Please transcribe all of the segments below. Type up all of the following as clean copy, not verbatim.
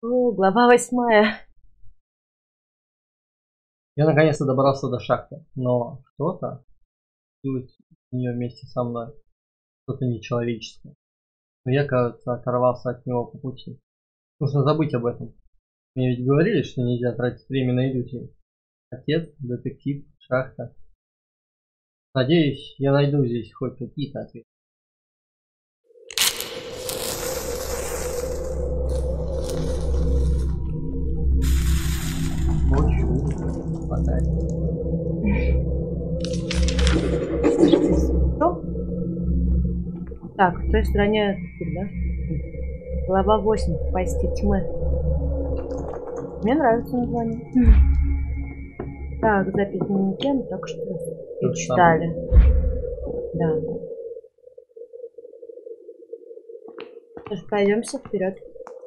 О, глава 8. Я наконец-то добрался до шахты, но что-то случилось в нее вместе со мной, что-то нечеловеческое. Но я, кажется, оторвался от него по пути. Нужно забыть об этом. Мне ведь говорили, что нельзя тратить время на иллюзии. Отец, детектив, шахта. Надеюсь, я найду здесь хоть какие-то ответы. Ночью хватает. Что? Так, в той стороне, да? Глава 8. В пасти тьмы. Мне нравится название. Так, запись на дневнике, так что читали. Да. Сейчас пойдемся вперед.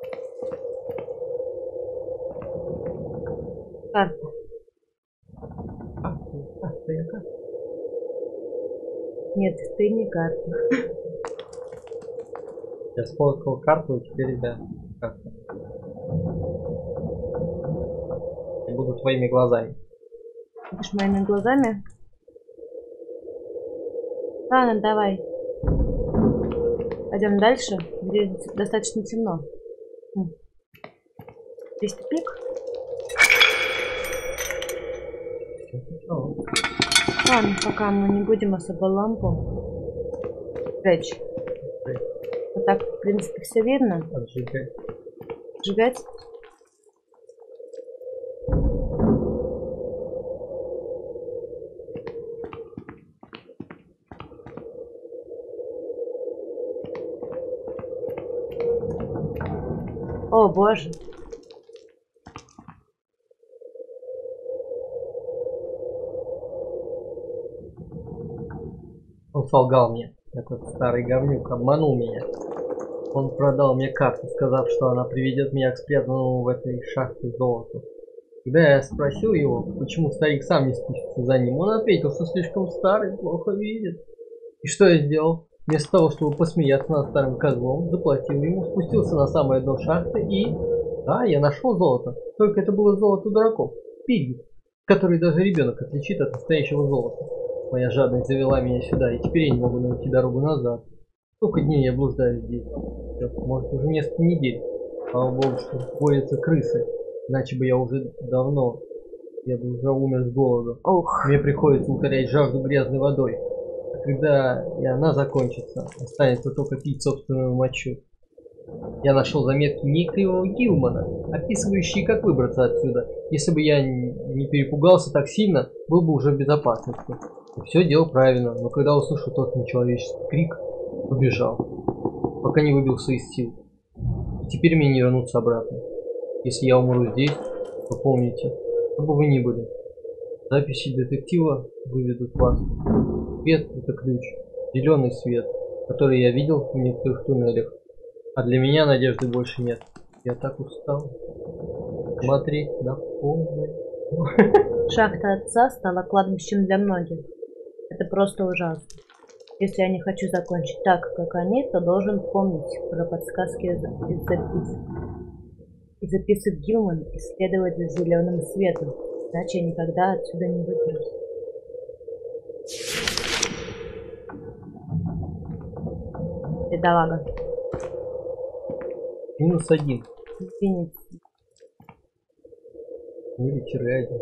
Карта. Нет, ты не карта. Я сфоткал карту, и теперь да, карта. Я буду твоими глазами. Будешь моими глазами? Ладно, давай. Пойдем дальше. Здесь достаточно темно. Здесь тупик. Ладно, пока мы не будем особо лампу жечь. Вот так, в принципе, все видно. Отжигать. Сжигать. О, боже. Он солгал мне. Этот старый говнюк обманул меня. Он продал мне карту, сказав, что она приведет меня к спрятанному в этой шахте золоту. Когда я спросил его, почему старик сам не спустится за ним, он ответил, что слишком старый, плохо видит. И что я сделал? Вместо того, чтобы посмеяться над старым козлом, заплатил ему, спустился на самое дно шахты и... Да, я нашел золото. Только это было золото дураков. Пиги, который даже ребенок отличит от настоящего золота. Моя жадность завела меня сюда, и теперь я не могу найти дорогу назад. Сколько дней я блуждаю здесь? Может, уже несколько недель. Слава богу, что водятся крысы. Иначе бы я уже давно... Я бы уже умер с голоду. Ох. Мне приходится утолять жажду грязной водой. А когда и она закончится, останется только пить собственную мочу. Я нашел заметки некоего Гилмана, описывающие, как выбраться отсюда. Если бы я не перепугался так сильно, был бы уже в безопасности. И все делал правильно, но когда услышал тот нечеловеческий крик, убежал, пока не выбился из сил. И теперь мне не вернуться обратно. Если я умру здесь, то помните, кто бы вы ни были, записи детектива выведут вас. Свет — это ключ, зеленый свет, который я видел в некоторых туннелях. А для меня надежды больше нет. Я так устал смотреть на полной. Шахта отца стала кладбищем для многих. Это просто ужасно. Если я не хочу закончить так, как они, то должен помнить про подсказки из записок. И записок Гилман исследовать за зеленым светом, иначе я никогда отсюда не выберусь. Бедолага. -1. Извините. Или -1.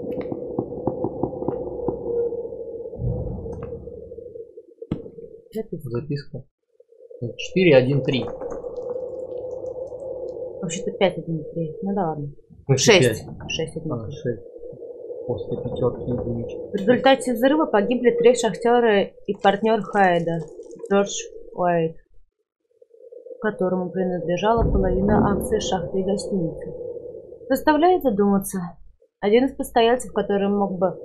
Записка. 4.1.3. Вообще-то 5.1.3. Ну да ладно. 6. 6.1.3. 6. После пятерки единичек. В результате взрыва погибли 3 шахтера и партнер Хайда, Джордж Уайт, которому принадлежала половина акций шахты и гостиницы. Заставляет задуматься. Один из постояльцев, который мог быть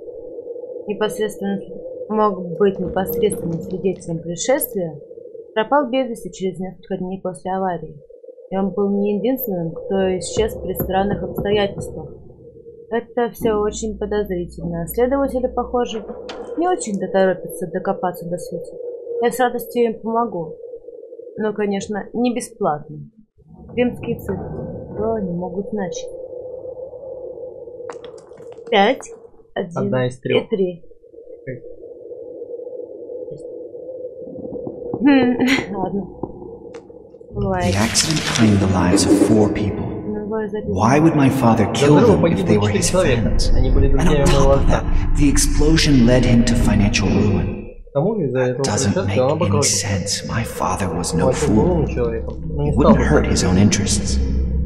непосредственным свидетелем происшествия, пропал без вести через несколько дней после аварии. И он был не единственным, кто исчез при странных обстоятельствах. Это все очень подозрительно. Следователи, похоже, не очень-то торопятся докопаться до сути. Я с радостью им помогу. Но, конечно, не бесплатно. Римский цирк. Что они могут значить? 5, 1 Одна из трех. и 3. Ладно. The Бывает. accident claimed the lives of 4 people. Новая запись. Why would my father kill them if they were his friends? Они были And on друзьями top моего of that, отца. the explosion led him to financial ruin. К тому же из-за этого Doesn't make происшествия он any обанкротился. sense. My father was Он no отец был fool. умным человеком, но не He стал wouldn't бы hurt his own interests.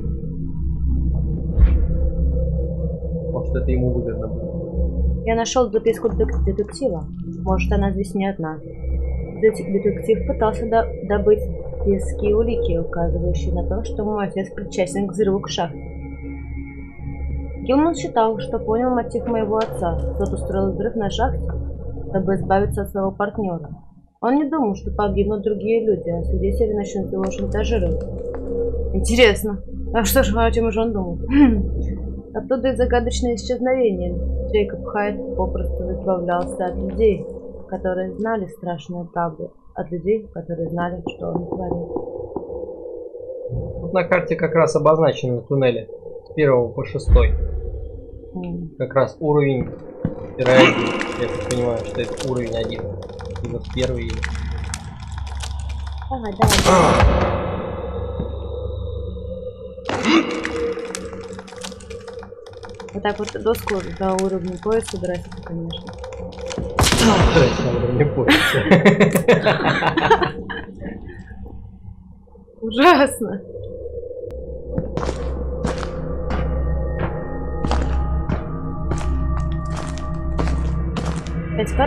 может, это ему выгодно было. Я нашел записку детектива. Может, она здесь не одна. Детектив пытался добыть веские улики, указывающие на то, что мой отец причастен к взрыву к шахте. Гилман считал, что понял мотив моего отца. Тот устроил взрыв на шахте, чтобы избавиться от своего партнера. Он не думал, что погибнут другие люди, а свидетели начнут его шантажировать. Интересно, а что же, о чем же он думал? Оттуда и загадочное исчезновение. Джейкоб Хайд попросту избавлялся от людей, которые знали страшную правду, от людей, которые знали, что он творит. Тут на карте как раз обозначены туннели с 1 по 6. Как раз уровень 1. Я так понимаю, что это уровень 1. Либо с 1 или... Давай, давай. Вот так вот доску до уровня пояса брать, конечно. Не понял. Ужасно. Пять карт?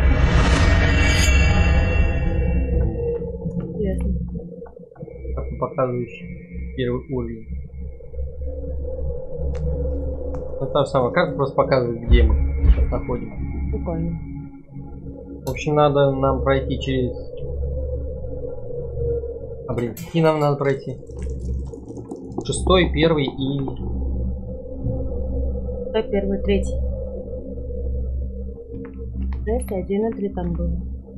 Интересно. Показывающий первый уровень. Ну, та же самая карта просто показывает, где мы сейчас находимся. Прикольно. В общем, надо нам пройти через... А, блин, какие нам надо пройти? 6, 1 и... 1, 3. 6, 1 и 3 там было.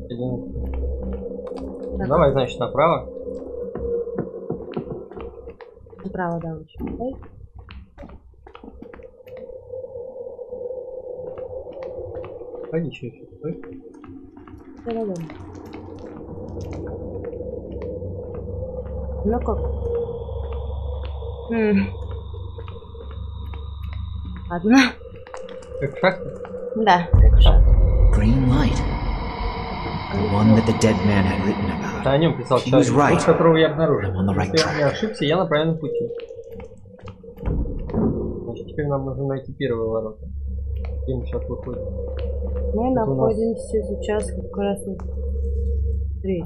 1. Давай, значит, направо. Направо, да, лучше. Ой. Пойди через 6. Да-да-да. Ну как? Одна? Как в шахте? Да, как шаг. Green light. The one that the dead man had written about. Да, о нем писал He was человек, right. которого я обнаружил. I'm on the right Если я не track. ошибся, я на правильном пути. Значит, теперь нам нужно найти первые ворота. Где мы сейчас выходим? Мы Это у нас- находимся сейчас как раз в 3.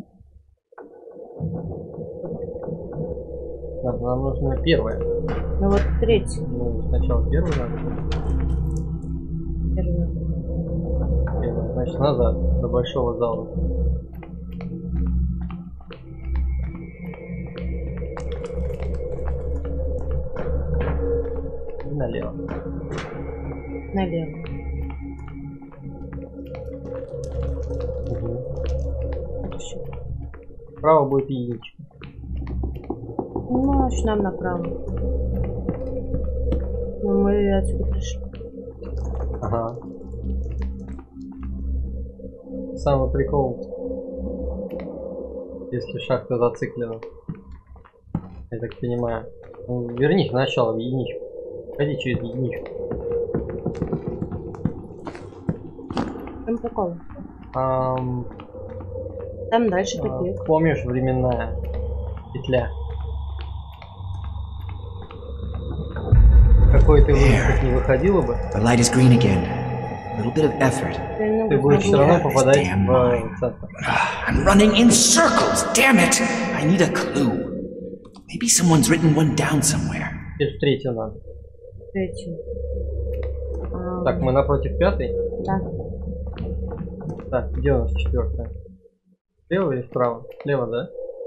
Да, нам нужно первое. Ну вот 3. Ну, сначала первый надо. Первый. Первый. Значит, назад, до большого зала. И налево. Налево. Хорошо. Справа будет единичка. Ну, значит, нам направо. Ну, мы отсюда пришли. Ага. Самый прикол, если шахта зациклена. Я так понимаю. Ну, вернись сначала в единичку. Ходи через единичку. Там прикол. Там дальше тупик. Помнишь временная петля? Какой ты выход не выходила бы, The light is green again. A little bit of effort. ты будешь все равно попадать Damn в mine. центр. I'm running in circles. Damn it! I need a clue. Maybe someone's written one down somewhere. Теперь в третью надо. Третью. Так, мы напротив пятой. Да. Так, где у нас четвертая? Слева или справа? Слева, да?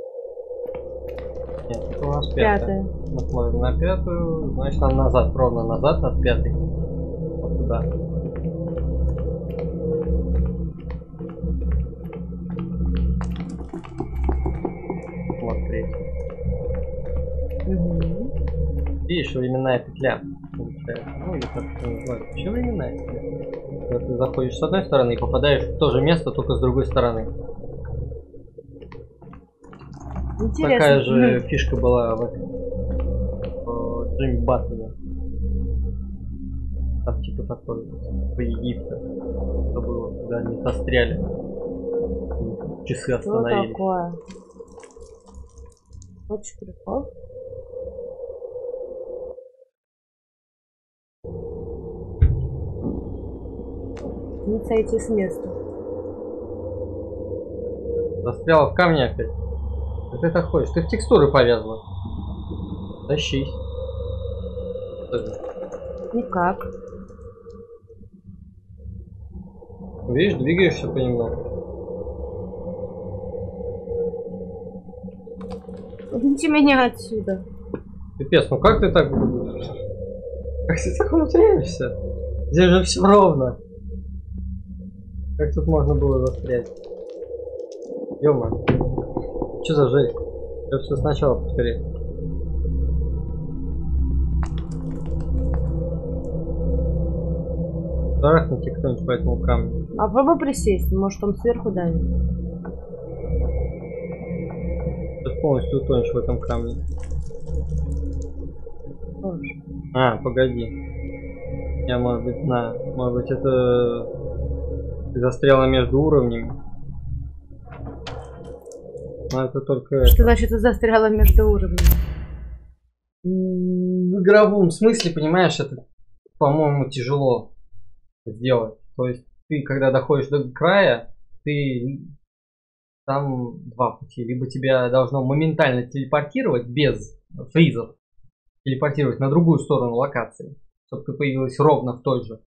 Нет, это у нас пятая. Мы смотрим на пятую, значит нам назад, ровно назад от пятой. Вот туда. Вот третья. Угу. Видишь, временная петля получается. Ну или как это называется? Почему временная петля? Когда ты заходишь с одной стороны и попадаешь в то же место, только с другой стороны. Интересно. Такая же фишка была в Джимми Баттоне. Там типа такой по Египту. Что было, когда они застряли. Часы остановились. Что такое? Хочешь прикол? Не сойти с места. Застряла в камне опять. Как ты ходишь? Ты в текстуры повязла. Тащись. Никак. Видишь, двигаешься понемногу. Уберите меня отсюда. Пипец, ну как ты так... Как ты так умудряешься? Здесь же все ровно. Как тут можно было застрять? Ё-моё. Что за жесть? Я все сначала повторить. Трахните кто-нибудь по этому камню. А попробуй присесть, может он сверху давит. Ты полностью утонешь в этом камне. Тоже. А, погоди. Я, может быть, знаю. Может быть, это... Ты застряла между уровнями. Но это только... Что значит ты застряла между уровнями? В игровом смысле, понимаешь, это, по-моему, тяжело сделать. То есть ты, когда доходишь до края, ты... Там два пути. Либо тебя должно моментально телепортировать без фризов. Телепортировать на другую сторону локации. Чтобы ты появилась ровно в той же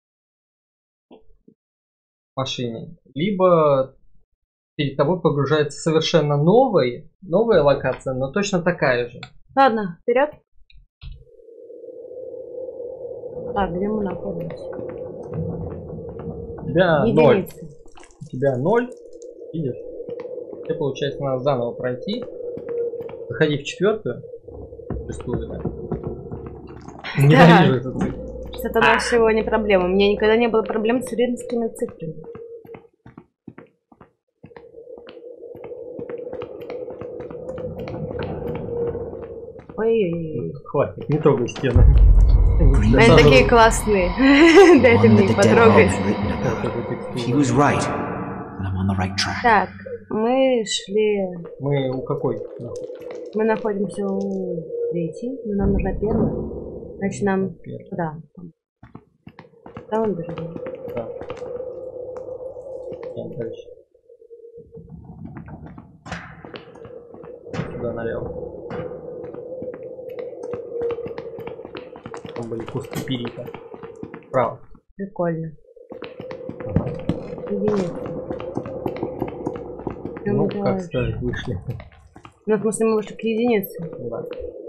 машине. Либо перед тобой погружается совершенно новая локация, но точно такая же. Ладно, вперед. Так, где мы находимся? У тебя 0. Единицы. У тебя 0. Видишь? Тебе, получается, надо заново пройти. Заходи в 4-ю. 6-ю, да. Ненавижу эту цифру. Это наша сегодня проблема. У меня никогда не было проблем с римскими цифрами. Ой-ой-ой. Хватит, не трогай стены. Они такие классные. Дайте мне их потрогать. He was right, and I'm on the right track. Так, мы шли... Мы у какой? Мы находимся у третьей, но нам нужна первая. Значит, нам... Да. Там он даже. Да. Идем дальше. Сюда налево. Там были куски перита. Вправо. Прикольно. Ага. Единица. Ну, как сказать, вышли. Ну, в смысле, мы вышли к единице. Да.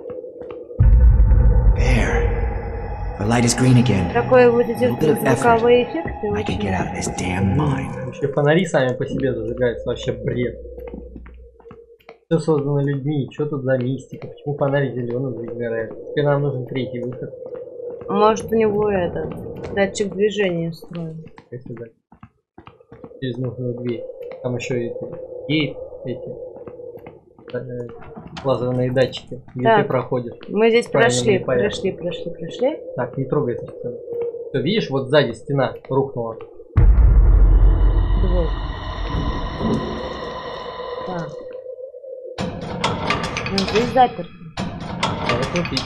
There. The light is green again. Такой вот эти A little bit of effort. звуковые эффекты I can get out of this damn mine. Вообще фонари сами по себе зажигаются, вообще бред. Все создано людьми, что тут за мистика, почему фонарь зеленым загорает? Теперь нам нужен третий выход. Может, у него это датчик движения встроен. Если да. Через нужную дверь. Там еще и гейт, эти лазерные датчики, где Так. ты проходишь. Мы здесь Правильно, прошли. непонятно. Так, не трогай эту стену. Все, видишь, вот сзади стена рухнула. Двух. Так. Ну, здесь заперто. Надо крутить.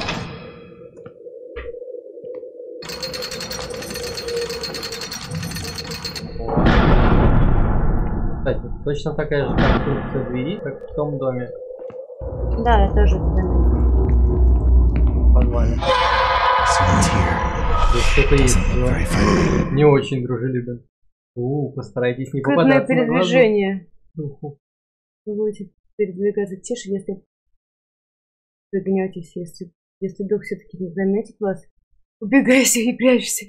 Кстати, точно такая же конструкция двери, как в том доме. Да, я тоже это заметила. В подвале. Someone's here. Здесь кто-то есть, Doesn't look но very friendly. не очень дружелюбен. Постарайтесь не Скрытное попадаться на глаза. передвижение. Уху. Вы будете передвигаться тише, если пригнетесь, если дух все-таки не заметит вас. Убегайся и прячься.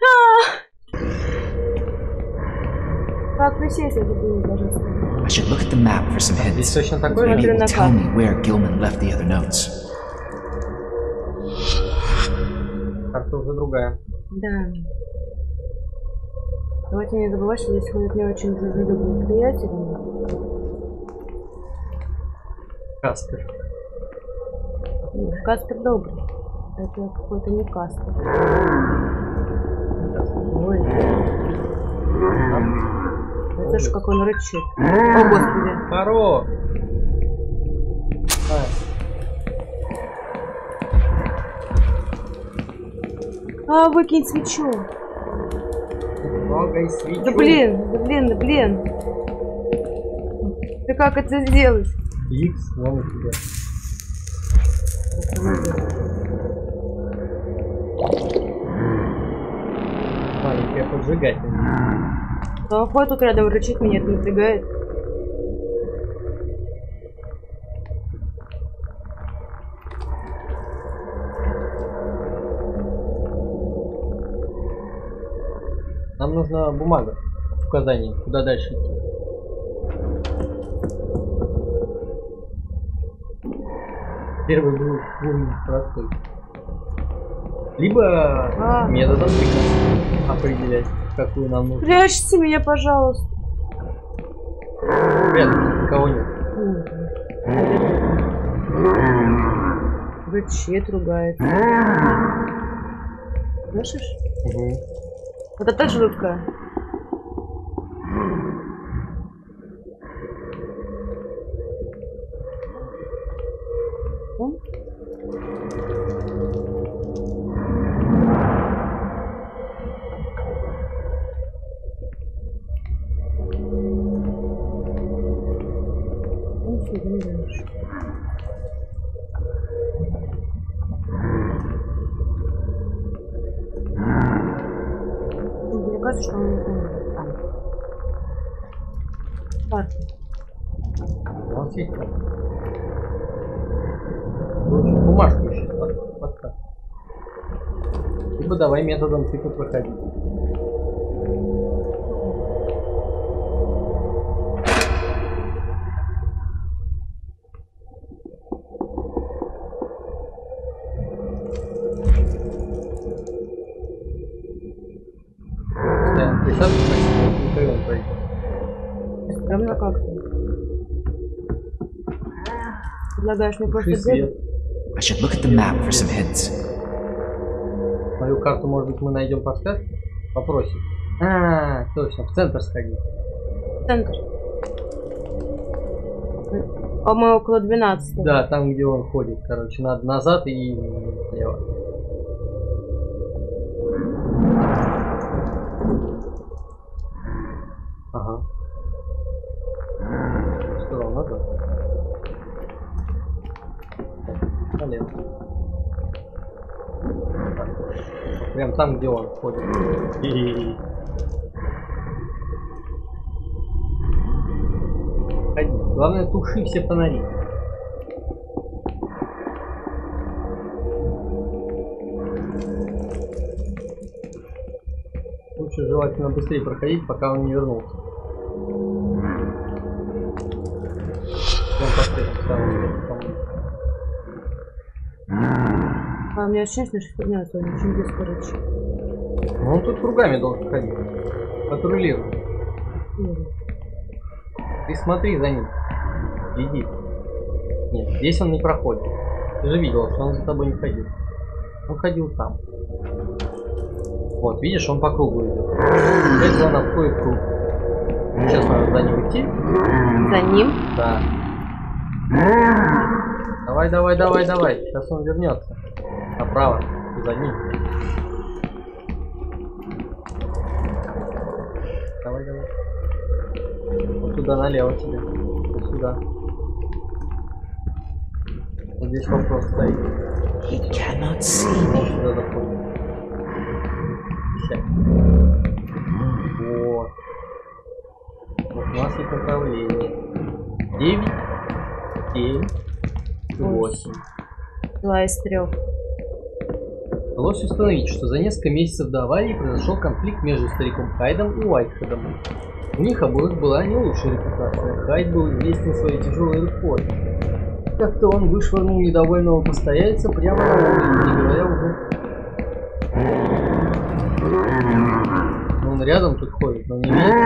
Как присесть, это было даже сказать. I should look at the map for some Здесь hints. точно такой же? Maybe it will на tell карту. me where Gilman left the other notes. Карта уже другая. Да. Давайте не забывать, что здесь ходят не очень дружелюбные приятели. Каспер. Каспер добрый. Это какой-то не Каспер. Ой. Это ж как он рычит. О, Господи. Хоро! Выкинь свечу. Трогай свечу. Да блин. Ты как это сделать? Икс, вон у тебя. Маленькая поджигательница. Он ходит тут рядом, рычит, меня это напрягает. Нам нужна бумага с указанием, куда дальше идти. Первый был простой. Либо методом определять, какую нам нужно. Прячьте меня, пожалуйста. Рядом никого нет. Рычит, ругается. Слышишь? Угу. Вот это жутко. Мне кажется, что он там. Парк. У нас есть карта. Лучше бумажку еще подставь. Либо давай методом типа проходить. Да, присаживайся, никогда не пройдет. Стрёмно как-то. Предлагаешь мне просто Свет. бегать? I should look at the map for some hints. Мою карту, может быть, мы найдем подсказки? Попросим. Точно, в центр сходи. Центр. Мы около 12. Да, там, где он ходит, короче, надо назад и слева. Ага. Что, назад? Налево. Прям там, где он ходит. Ходи. Главное, туши все фонари. Лучше желательно быстрее проходить, пока он не вернулся. Он А у меня ощущение, что фигня, что он очень близко рычит. Ну, он тут кругами должен ходить. Патрулируй. Ты смотри за ним. Иди. Нет, здесь он не проходит. Ты же видел, что он за тобой не ходил. Он ходил там. Вот, видишь, он по кругу идет. Опять он обходит круг. Сейчас надо за ним идти. За ним? Да. Давай. Сейчас он вернется. Направо. За ним. Давай. Вот туда налево тебе. Вот сюда. Вот здесь вопрос стоит. He cannot see Он me. сюда заходит. Сядь. Вот. Вот у нас есть направление. 9, 7, 8. 2 из 3. Удалось установить, что за несколько месяцев до аварии произошел конфликт между стариком Хайдом и Уайтхедом. У них обоих была не лучшая репутация. Хайд был известен своей тяжелой рукой. Как-то он вышвырнул недовольного постояльца прямо на улицу, не говоря уже Он рядом тут ходит, но не видит.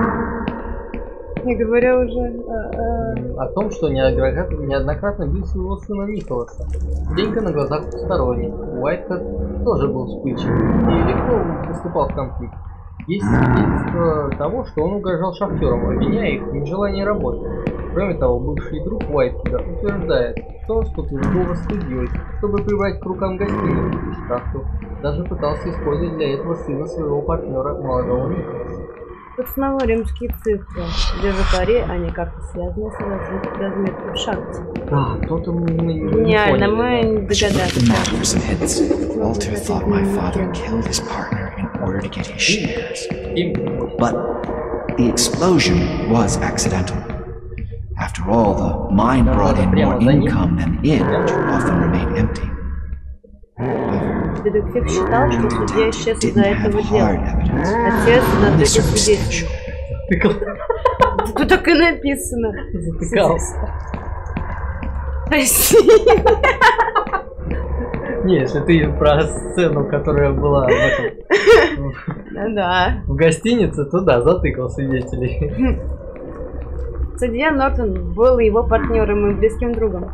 Не говоря уже О том, что неоднократно бил своего сына Николаса. Денька на глазах посторонних. Уайтхед тоже был вспыльчив и легко выступал в конфликт. Есть свидетельство того, что он угрожал шахтерам, обвиняя их в нежелании работать. Кроме того, бывший друг Уайтхеда утверждает, что он столкнулся с судьей, чтобы прибрать к рукам гостиницу и шахту. Даже пытался использовать для этого сына своего партнера, молодого Николаса. тут снова римские цифры. Держу пари, они как-то связаны с разметкой в шахте. Да, то-то мы не Гениально, поняли, мы The догадались. matter for some hints. Walter thought my father killed his partner in order to get his shares. But the explosion was accidental. After all, the mine brought in more income than it too often remained empty. However, Детектив считал, что судья detective исчез из-за didn't have этого hard дела. evidence, Отец only на этих circumstantial. свидетелей. Тут так и написано. Затыкался. Прости. Не, если ты про сцену, которая была в этом, Да. в гостинице, то да, затыкал свидетелей. Судья Нортон был его партнером и близким другом.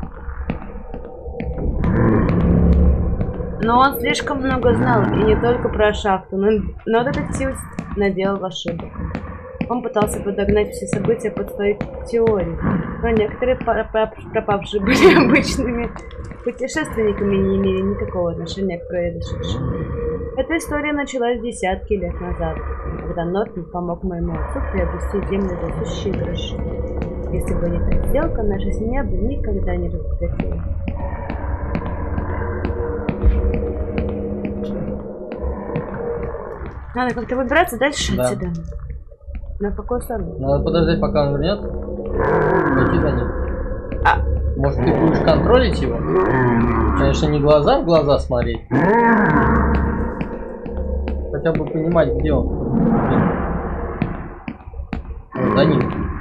Но он слишком много знал, и не только про шахту, но детектив наделал ошибок. Он пытался подогнать все события под свою теорию, но некоторые пропавшие были обычными путешественниками и не имели никакого отношения к произошедшему. Эта история началась десятки лет назад, когда Нортон помог моему отцу приобрести землю за сущие гроши. Если бы не эта сделка, наша семья бы никогда не разбогатела. Надо как-то выбираться дальше Да. отсюда. На какую сторону? Надо подождать, пока он вернется. Пойти за ним. А. Может, ты будешь контролить его? Конечно, не глаза в глаза смотреть. Хотя бы понимать, где он. Вот, за ним.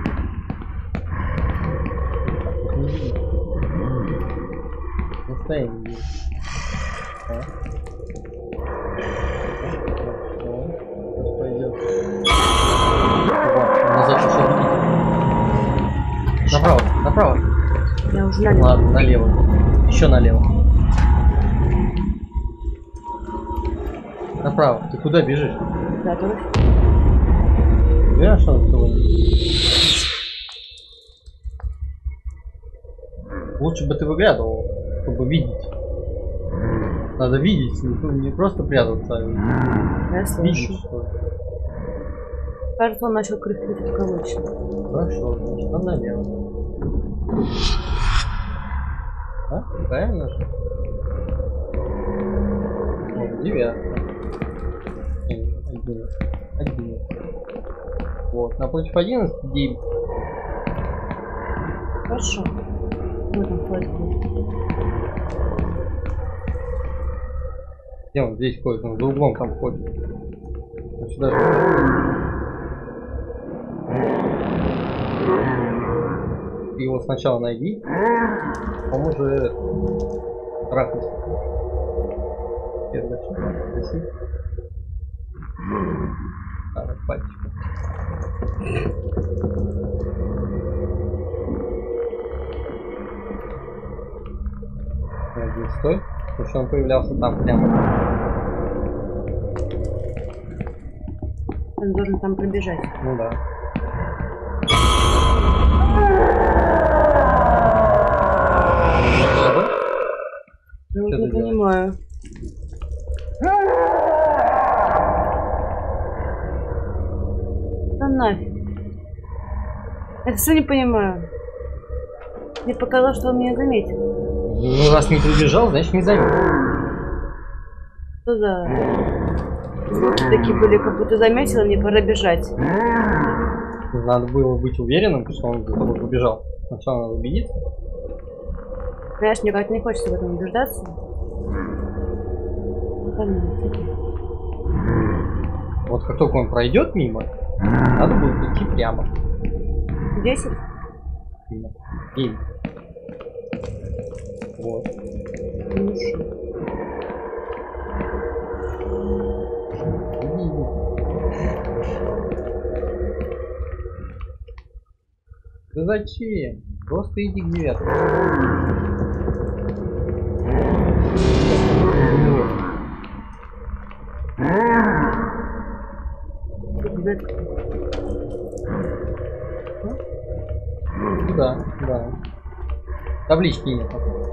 Расстояние есть. Сейчас пойдет. Назад еще. Направо, направо. Я уже налево. Ладно, налево. Еще налево. Направо. Ты куда бежишь? Готовы? Уверен, что он сегодня? Лучше бы ты выглядывал, чтобы видеть. Надо видеть, не просто прятаться, а Я видеть, слышу. что. Кажется, он начал кричать как обычно. Хорошо, значит, он налево. А? Правильно? Вот, 9. 11. Вот, напротив 11, 9. Хорошо. Вот он ходит. Где он здесь ходит? Он за углом там ходит. Вот сюда же. Ты его сначала найди, он уже трахнется. Первый шаг. Так, пальчик. Один стой. Потому что он появлялся там прямо. Он должен там пробежать. Ну да. Ну, Что не ты делаешь? понимаю. Да нафиг. Это все не понимаю. Мне показалось, что он меня заметил. Ну, раз не прибежал, значит не заметил. Что за звуки такие были, как будто заметил, и мне пора бежать. Надо было быть уверенным, что он за тобой побежал. Сначала надо убедиться. Знаешь, мне как-то не хочется в этом убеждаться. Вот как только он пройдет мимо, надо будет идти прямо. 10? 9. Вот. Ты зачем? Просто иди к 9. Да, да. Таблички нет.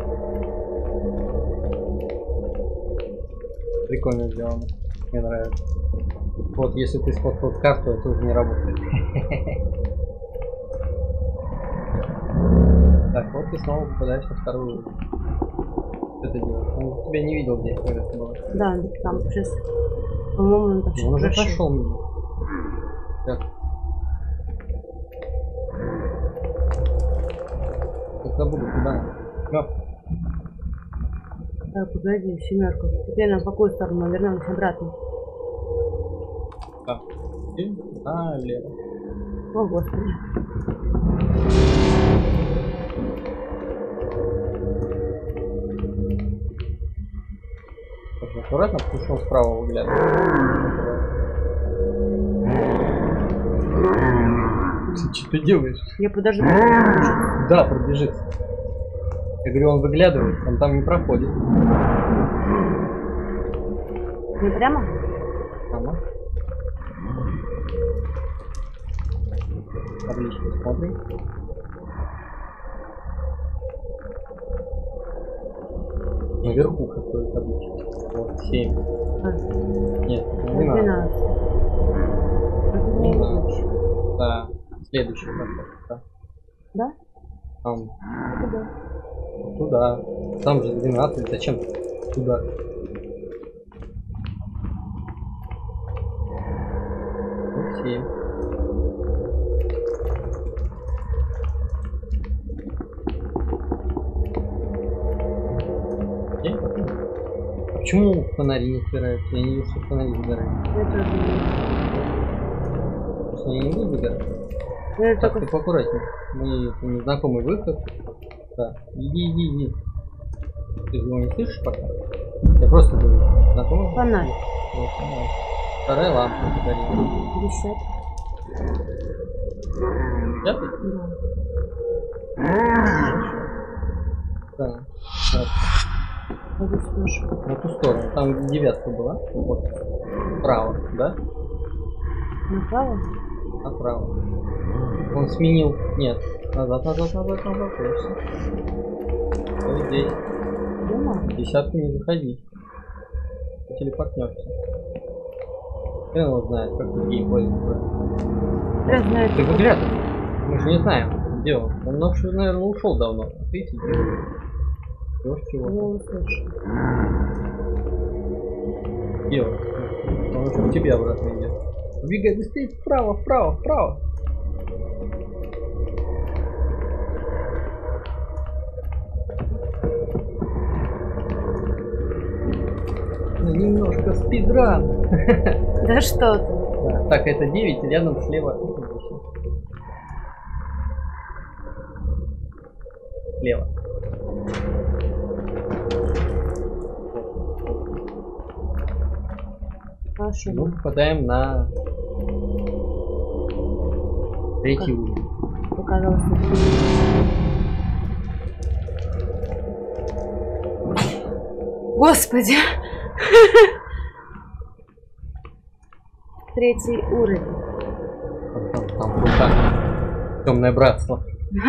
Прикольно сделано. Мне нравится. Вот если ты сфоткал карту, это уже не работает. Так, вот ты снова попадаешь на вторую уровень. Что ты делаешь? Он тебя не видел здесь, когда ты была. Да, там сейчас, по-моему, он там Он уже пошел мимо. Так. Я забуду, куда? Так, погоди, семерку. Теперь нам в какую сторону? Вернемся обратно. Так. И налево. О, господи. Так, аккуратно, потому что он справа выглядывает. Что ты делаешь? Я подожду. Да, пробежится. Я говорю, он выглядывает, он там не проходит. Не прямо? Ага. Табличку смотрим. Наверху какой табличка. Вот, 7. Нет, 12. 12. Да, следующий проход. Да? Там. Куда? Туда. Там же 12. Зачем туда? Ну, 7. А почему фонари не сгорают? Я не вижу, что фонари сгорают. Просто они не будут сгорать. Так, ты поаккуратнее. Мы незнакомый выход. Да. Иди. Ты его не слышишь пока? Я просто говорю. Знакомый? Фонарь. Вот, фонарь. Вторая лампа горит. 50. Пятый? Да. Да. На ту сторону. Там где 9 была. Вот. Справа, да? Направо? Направо. Он сменил. Нет. Назад. Точно. Вот здесь. В десятку не заходи. Телепортнешься. Хрен его знает, как другие пользуются. Ты выглядывай. Мы же не знаем, где он. Он, наверное, ушел давно. Видите? Ждешь чего? Где он? Он уже к тебе обратно идет. Двигай быстрее вправо. Немножко спидран. Да что ты? Да. Так, это 9, рядом слева. Слева. Хорошо. Мы попадаем на 3-й уровень. Показалось. Господи! 3-й уровень. Там рука. Темное братство.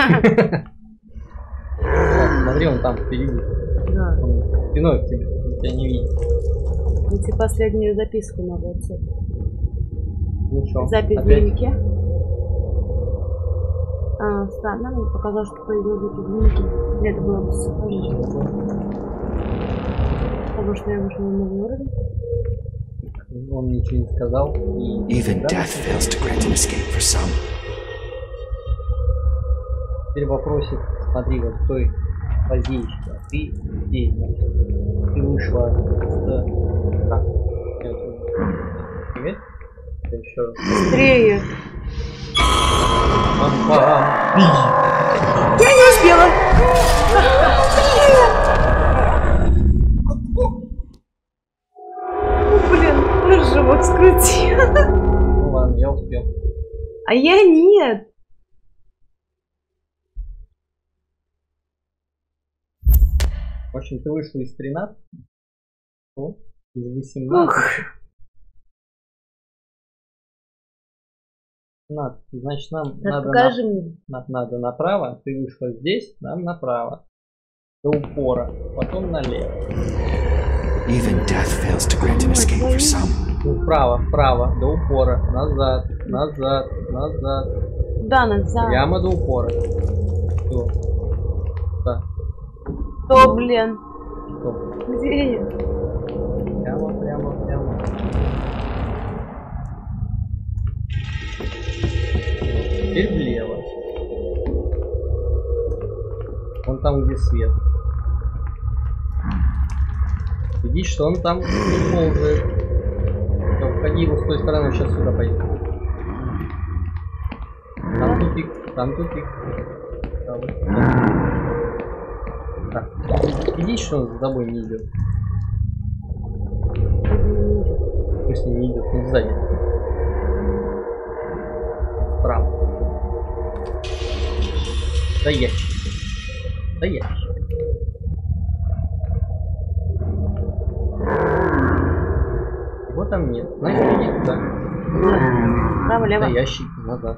Смотри, он там впереди. Да. Он спиной к тебе. Он тебя не видит. Найти последнюю записку на WhatsApp. Ну что, запись в опять? дневнике. Странно, мне показалось, что появилась запись в дневнике. Или это было бы совпадение. Потому что я вышла на новый уровень. Он ничего не сказал. Even death fails to grant an escape for some. Теперь вопросик, смотри, вот той воздействия. Ты здесь, значит. Ты вышла с... Так. Привет. Это еще раз. Быстрее! Пам-пам. Я не успела! Блин, живот скрутил. Ну ладно, я успел. А я нет. В общем, ты вышел из 13. О, из 18. 15. Значит, нам надо направо. Ты вышла здесь, нам направо. До упора. Потом налево. Even death fails to grant an escape for some. Вправо, до упора. Назад. Да, назад. Прямо до упора. Все. Да. Что, блин? Стоп. Где я? Прямо. Теперь влево. Вон там, где свет. Видишь, что он там ползает. Входи его с той стороны, сейчас сюда пойдем. Там тупик. Так. Видишь, что он за тобой не идет? Пусть не идет, он сзади. Справа. Стоящий. Его там нет. Значит, иди туда. Право-лево. Стоящий. Назад.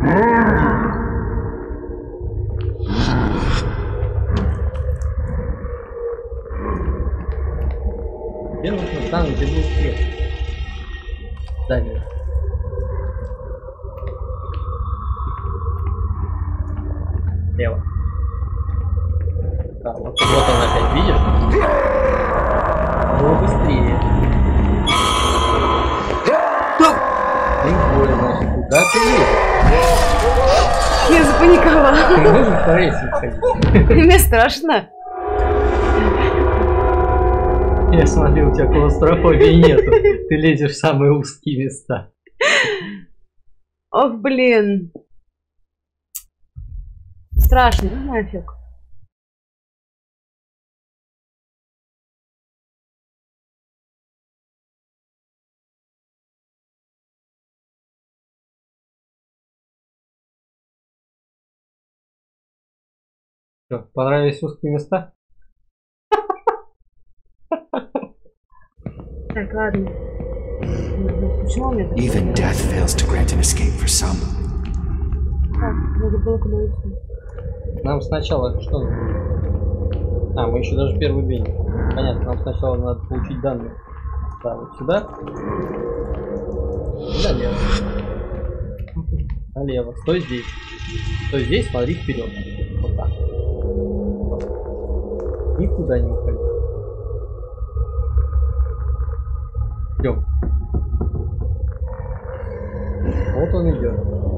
Тебе нужно там, где был свет. Здание. Лево. Так, вот он опять, видишь? Было быстрее. Прикольно, значит, куда ты едешь? Я запаниковала. Нужно по рейсу ходить. Мне страшно. Я смотрю, у тебя клаустрофобии нету. Ты лезешь в самые узкие места. Ох, блин. Страшно, ну нафиг. Что, понравились узкие места? Так, ладно. Почему мне так? Even death fails to grant an escape for some. Так, надо было куда уйти. Нам сначала что? А, мы еще даже первый день. Понятно, нам сначала надо получить данные. Да, вот сюда. И налево. Налево. Стой здесь. Стой здесь, смотри вперед. Вот так. Никуда не уходи. Идем. Вот он идет.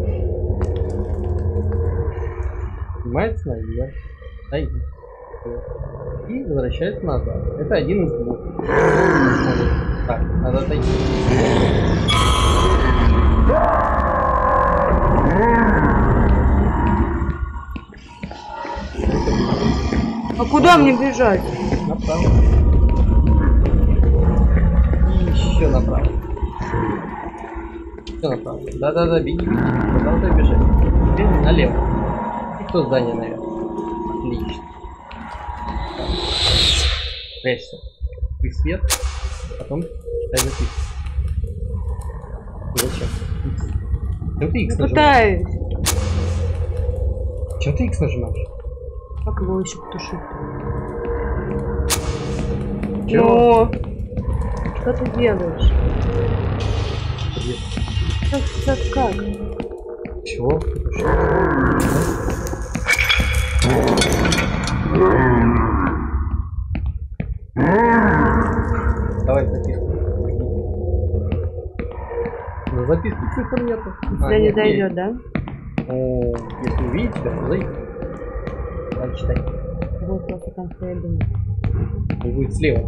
Поднимается наверх. Стоит. И возвращается назад. Это один из двух. Так, надо отойти. А куда мне бежать? Направо. И еще направо. Все направо. Да, беги. Продолжай бежать. Теперь налево. И то здание наверх. Отлично. Прячься. Ты свет. Потом читай записку. Зачем? Икс. Чем ты Икс нажимаешь? Пытаюсь. Чем ты Икс нажимаешь? Как его еще потушить? Чего? Ну, что ты делаешь? Как? Чего? Давай записку. На записке цифр нету. Сюда не дойдет, да? О, если увидите, то зайдите. Давай читай. Вот просто там стоит дом. Он будет слева.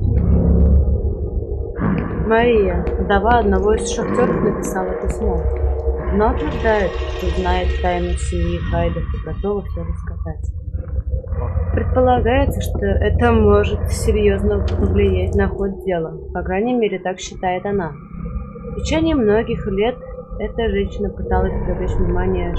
Мария, вдова одного из шахтеров, написала письмо. Но утверждает, что знает тайну семьи Хайдов и готова все рассказать. Предполагается, что это может серьезно повлиять на ход дела. По крайней мере, так считает она. В течение многих лет эта женщина пыталась привлечь внимание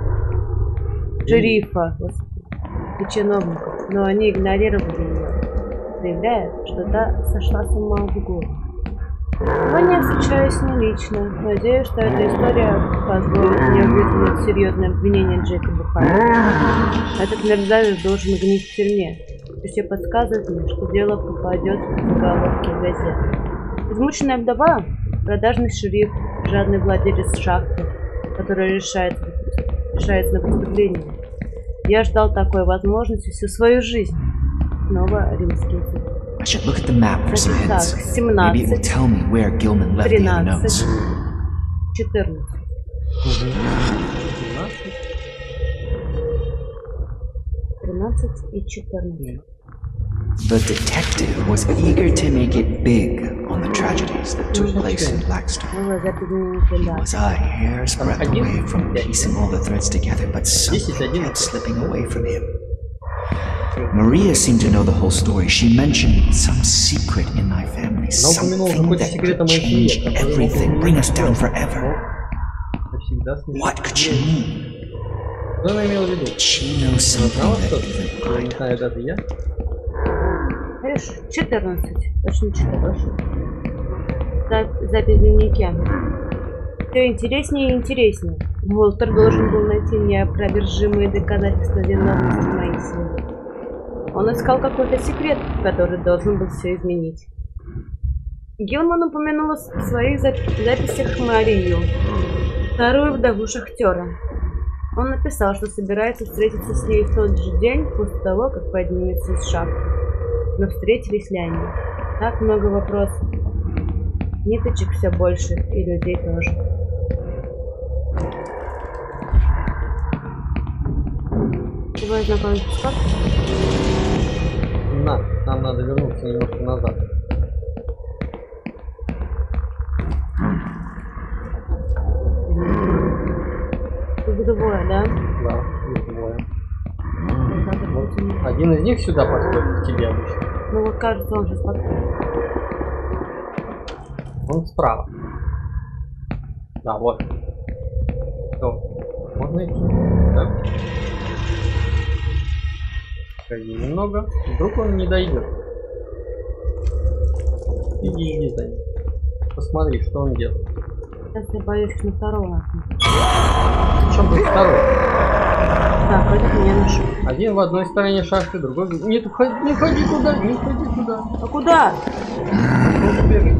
шерифа и чиновников, но они игнорировали ее. заявляет, что та сошла с ума в голову. Но не встречаюсь с ней лично. Надеюсь, что эта история позволит мне выдвинуть серьезное обвинение Джейкобу Харту. Этот мерзавец должен гнить в тюрьме. И все подсказывает мне, что дело попадет в заголовки газет. Измученная вдова, продажный шериф, жадный владелец шахты, который решается на преступление. Я ждал такой возможности всю свою жизнь. Снова римский язык. I should look at the map for some Так, hints. Maybe it will 17, tell me where Gilman left the other 13, notes. 14. 13 и 14. The detective was eager to make it big on the tragedies that took place in Blackstone. Было запятнанное He да. was a hair's breadth away from piecing all the threads together, but something kept slipping away from him. Maria seemed to know the whole story. She mentioned some secret in my family, something that could change everything, bring us down forever. What could she mean? Что она имела в виду? Did she know something Знала that что-то? even Я I не знаю, даже я. Хорошо, 14. Точно 14. Запись в дневнике. Все интереснее и интереснее. Уолтер должен был найти неопровержимые доказательства виновности моей семьи. Он искал какой-то секрет, который должен был все изменить. Гилман упомянула в своих записях Марию, вторую вдову шахтера. Он написал, что собирается встретиться с ней в тот же день, после того, как поднимется из шахты. Но встретились ли они? Так много вопросов. Ниточек все больше, и людей тоже. Давай знакомиться с картой. Нам надо вернуться немножко назад. Их двое, да? Да, их двое. Один из них сюда подходит к тебе обычно. Ну вот кажется, он сейчас подходит. Он справа. Да, вот. Что? Можно идти? Да? Ходи немного. Вдруг он не дойдет. Иди за ним. Посмотри, что он делает. Сейчас я боюсь на второго. Причем тут второй? Так, этот меня нашел. Один в одной стороне шахты, другой... Нет, не ходи туда, не ходи туда. А куда? Он бежит.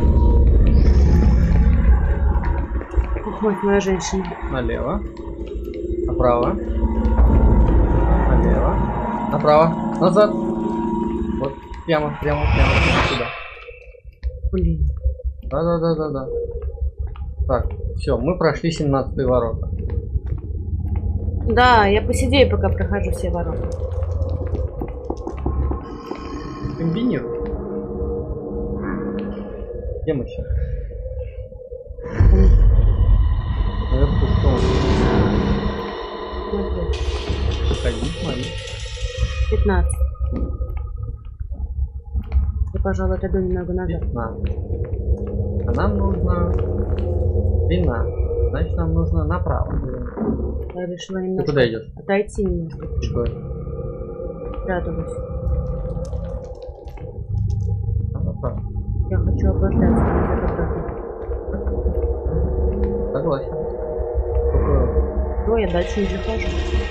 Ох, мать моя женщина. Налево. Направо. Налево. Направо. Назад. Вот. Прямо сюда. Блин. Да. Так, все, мы прошли 17-е ворота. Да, я посидею, пока прохожу все ворота. Комбинируй. Где мы сейчас? Наверху что? Смотри. Заходи, смотри. 15. Я, пожалуй, отойду немного назад. 15. А нам нужно длина. Значит, нам нужно направо. Я решила Ты немножко куда идешь? отойти немножко. Что? Радуюсь. Направо. Я хочу обождаться назад обратно. Согласен. Только... Ну, я дальше не захожу.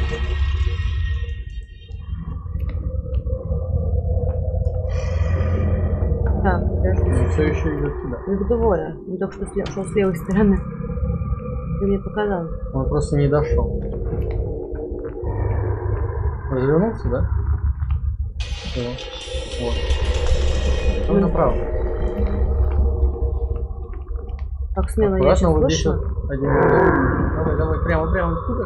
Так, подожди. Все еще идет сюда. Их двое. Он только что шел с левой стороны. Ты мне показал. Он просто не дошел. Развернулся, да? Вот. Он направо. Так смело я Аккуратно, сейчас вот здесь вышла. вот один. Давай, прямо. Сюда.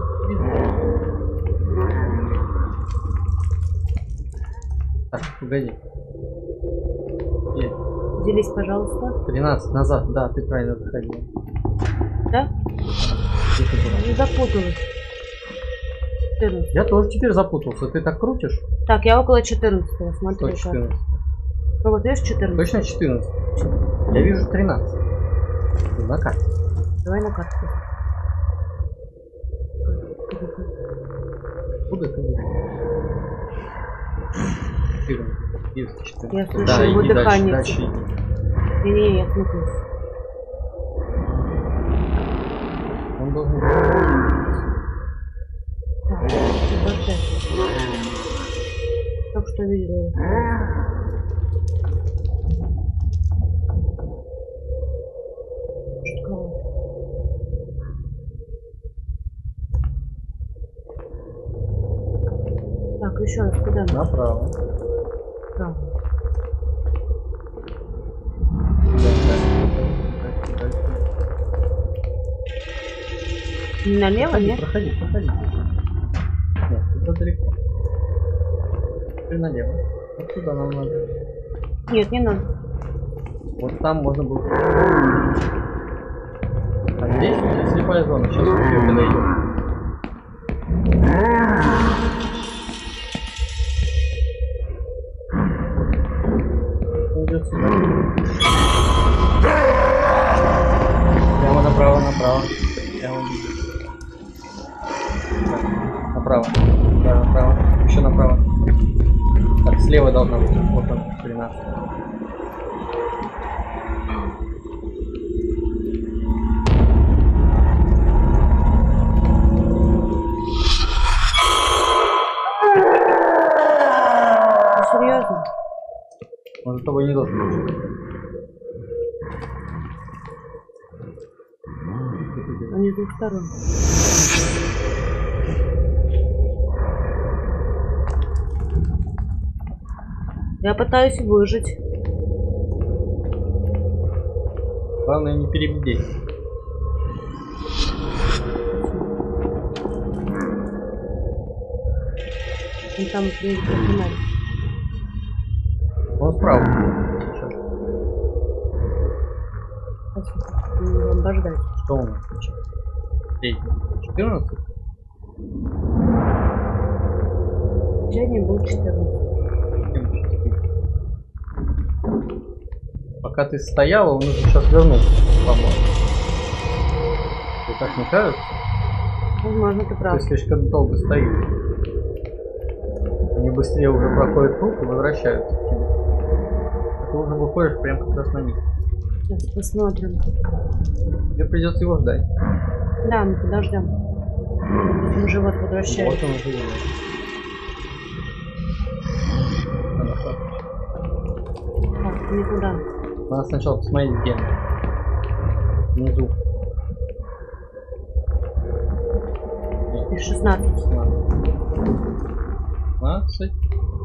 Так, погоди. Есть. Делись, пожалуйста. 13 назад, да, ты правильно заходил. Да? Где ты была? Не запуталась. 14. Я тоже теперь запутался. Ты так крутишь? Так, я около 14. Смотри. Точно 14. Ну вот видишь 14? Точно 14. Я вижу 13. На карте. Давай на карту. Куда ты? 14. 94. Я слышу Да, его иди дыхание. дальше иди. Не, я смотрю. Он должен... Так, подожди. Только что видела. Жутковато. Так, еще раз, куда? Направо. Право. Не налево, Проходи, нет? проходи. Нет, это далеко. Теперь налево. Вот туда нам надо. Нет, не надо. Вот там можно было. А здесь слепая зона. Сейчас мы к ней подойдем. Идет сюда. Прямо направо. Прямо вижу. Так, направо. Направо. Еще направо. Так, слева должна быть. Вот он, 13. Серьезно? Он за тобой не должен быть. Они с двух сторон. Я пытаюсь выжить. Главное не перебдеть. Он там где-нибудь фонарик. Он справа. Вам ждать. Что у нас сейчас? 14? Сегодня был 14. Пока ты стояла, он уже сейчас вернулся, по-моему. Тебе так не кажется? Возможно, ты прав. Ты слишком долго стоишь. Они быстрее уже проходят круг и возвращаются к тебе. А ты уже выходишь прям как раз на них. Сейчас посмотрим. Тебе придется его ждать. Да, мы подождем. Он уже вот возвращается. Вот он уже едет. Так, никуда. Надо сначала посмотреть, где он. Внизу. И 16. 15.